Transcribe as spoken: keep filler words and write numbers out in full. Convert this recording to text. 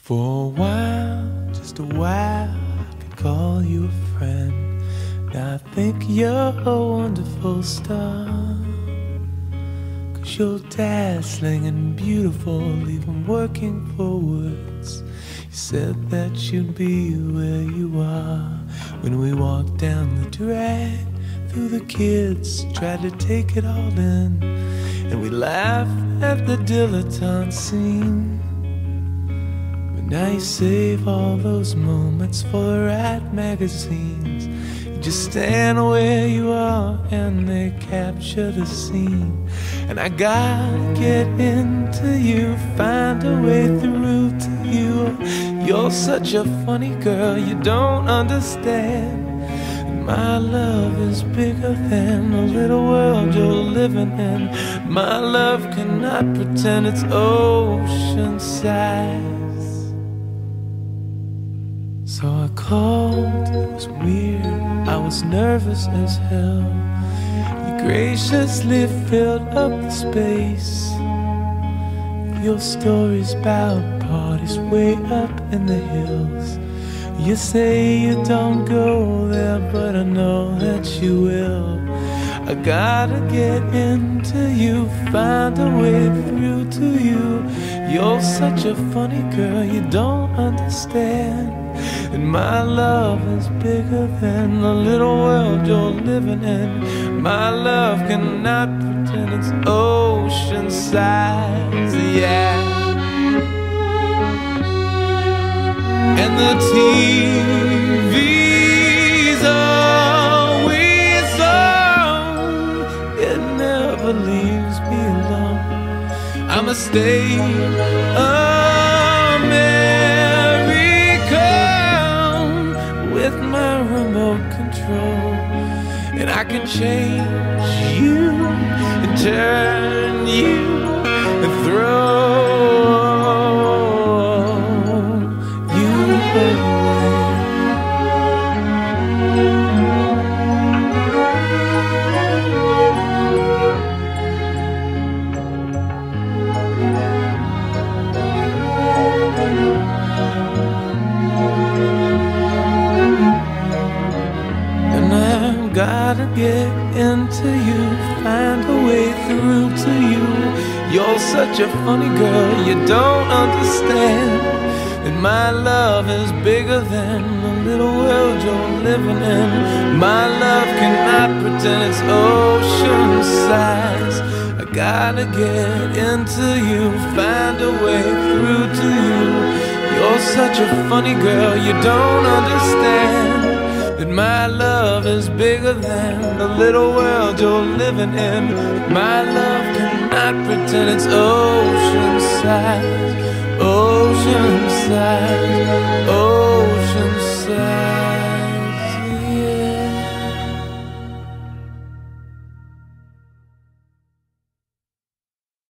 For a while, just a while, I could call you a friend. Now I think you're a wonderful star, 'cause you're dazzling and beautiful, even working for words. You said that you'd be where you are when we walked down the drag through the kids, tried to take it all in, and we laughed at the dilettante scene. Now you save all those moments for the right magazines. You just stand where you are and they capture the scene. And I gotta get into you, find a way through to you. You're such a funny girl, you don't understand. My love is bigger than the little world you're living in. My love cannot pretend it's ocean size. So I called, it was weird, I was nervous as hell. You graciously filled up the space. Your stories about parties way up in the hills. You say you don't go there, but I know that you will. I gotta get into you, find a way through to you. You're such a funny girl, you don't understand. And my love is bigger than the little world you're living in. My love cannot pretend it's ocean size, yeah. And the T V's always on, it never leaves me alone. I'ma stay American with my remote control, and I can change you and turn you and throw you away. Gotta get into you, find a way through to you. You're such a funny girl, you don't understand. And my love is bigger than the little world you're living in. My love cannot pretend it's ocean size. I gotta get into you, find a way through to you. You're such a funny girl, you don't understand. That my love is bigger than the little world you're living in. My love cannot pretend it's ocean